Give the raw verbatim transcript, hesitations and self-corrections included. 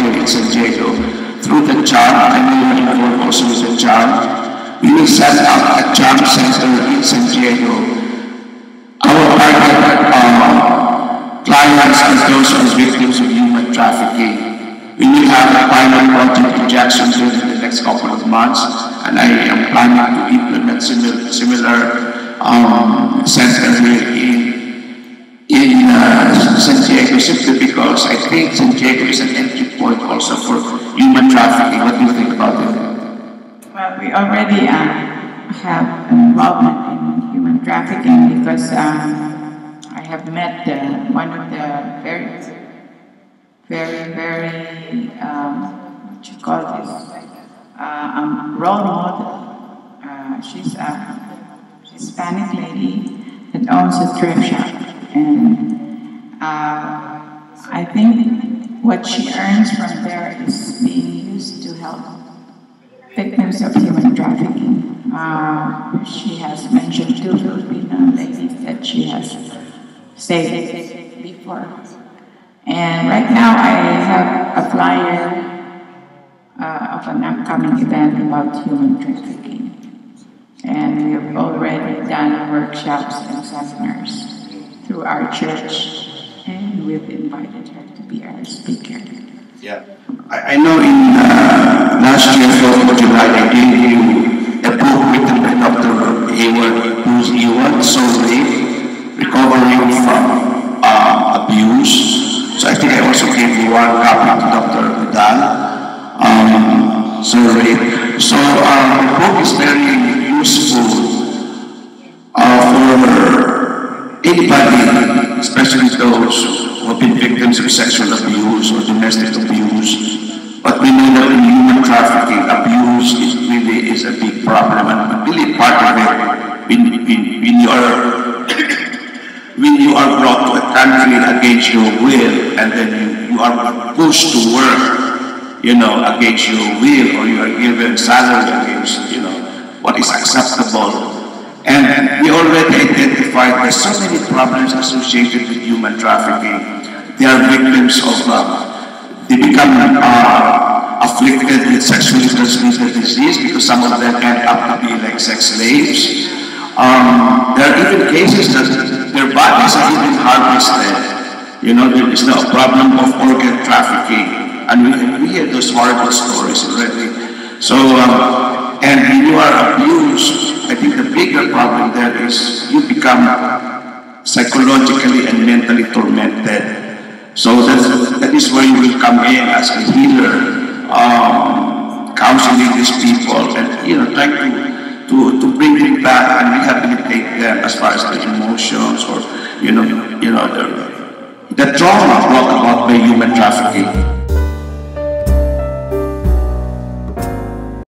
here in San Diego. Through the charm, I know you're involved also with the charm. We will set up a charm center in San Diego. Our target uh, clients are those who are victims of human trafficking. We will have a pilot project in Jacksonville in the next couple of months, and I am planning to implement similar, similar um, center here in in uh, San Diego, simply because I think San Diego is an entry point also for human trafficking. What do you think about it? Well, we already uh, have an involvement in human trafficking because um, I have met uh, one of the very, very, very, um, what you call this, uh, um, role model. Uh, she's a Hispanic lady that owns a thrift shop. And uh, I think what she earns from there is being used to help victims of human trafficking. Uh, she has mentioned two Filipino ladies that she has saved before. And right now I have a flyer uh, of an upcoming event about human trafficking. And we have already done workshops and seminars through our church, and we've invited her to be our speaker. Yeah, I, I know in uh, last year, fourth of July, I gave you a book written by Doctor Hayward, who's Hayward, Soul Rape, Recovering from uh, Abuse. So I think I also gave you one copy to Doctor Vidal, um, Soul Rape. So um, the book is very useful uh, for anybody, especially those who have been victims of sexual abuse or domestic abuse. But we know that in human trafficking, abuse is really is a big problem, and really part of it when, when, when you are when you are brought to a country against your will, and then you, you are pushed to work, you know, against your will, or you are given salary against, you know, what is acceptable. And we already identified there's so many problems associated with human trafficking. They are victims of, uh, they become uh, afflicted with sexually transmitted disease because some of them end up to be like sex slaves. Um, there are even cases that their bodies are even harvested. You know, there is now a problem of organ trafficking. And we, we hear those horrible stories already. So, um, and when you are abused, I think the bigger problem there is you become psychologically and mentally tormented. So that's, that is where you will come in as a healer, um, counseling these people and, you know, trying to, to, to bring them back and rehabilitate them as far as the emotions or, you know, you know the, the trauma brought about by human trafficking.